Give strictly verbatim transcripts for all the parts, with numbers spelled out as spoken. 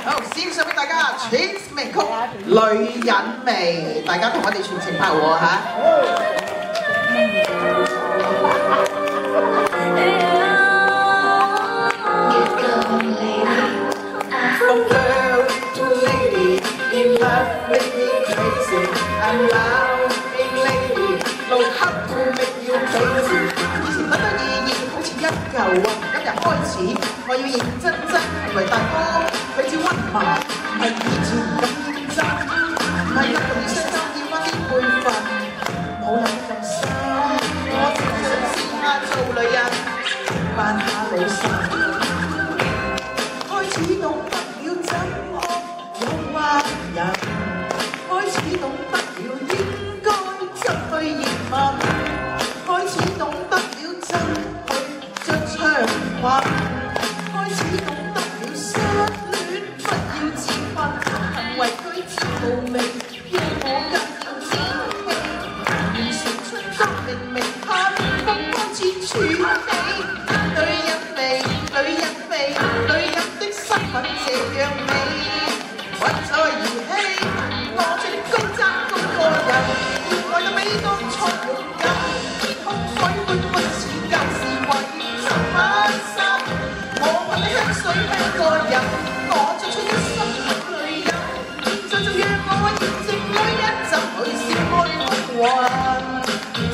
好，先送俾大家 Twins 名曲《女人味》，大家同我哋全程拍和嚇。From girl to lady, in love make me crazy. I'm loving lady, no how to make you crazy. 以前得得意意，好似一嚿啊，今日開始，我要認真真成為大哥，佢至溫文，唔係以前咁認真，唔係一個醫生要翻啲輩份，冇諗咁深，我淨係想試下做女人，扮下女神。 開始懂得了怎麼誘惑人，開始懂得了應該怎去熱吻，開始懂得了怎去着長裙，開始懂得了失戀不要自噴，行為舉止無味，讓我更有志氣，完成春光明明盼風開始處理，女人味，女人味，女人。 身份這樣美，不再兒戲。我最高爭高個人，要愛到美當初勇敢。空海般不似舊時為十分心，我噴你香水香個人，我做出一身好女人。現在就讓我驗證女人怎去笑看風雲。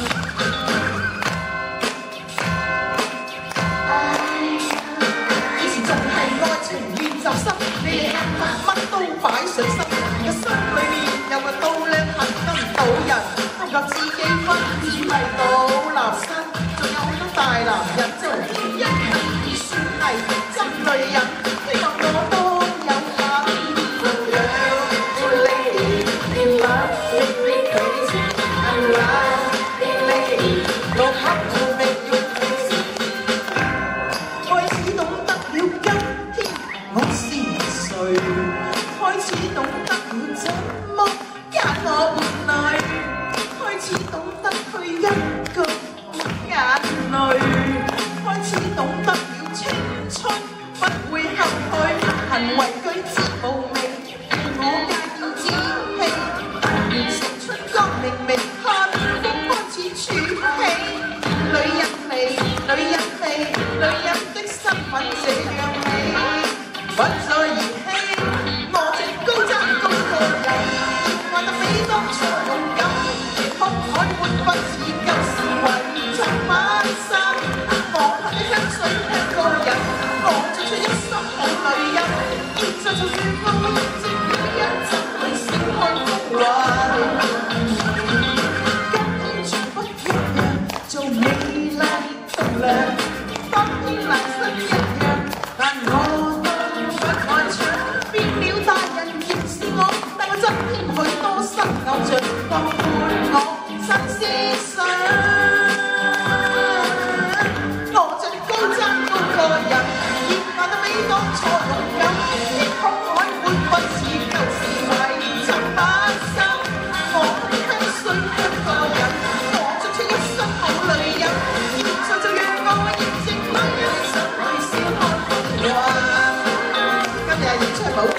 你哋乜都擺上心，個心裏面有個刀咧，恨得唔到人，不夠自己分，只係倒垃圾。仲有好多大男人做天一係算係真女人，你話我都有份。Girl, lady, in love make me crazy. I'm loving lady, no how to make you crazy. 開始懂得了今天我是。 開始懂得了怎麼揀我伴侶，開始懂得去一句眼淚，開始懂得了青春不會後退，行為舉止無味，我戒掉志氣，完成春光明明盼風開始處起，女人味，女人味，女人的身份這樣美，不再兒戲。 好。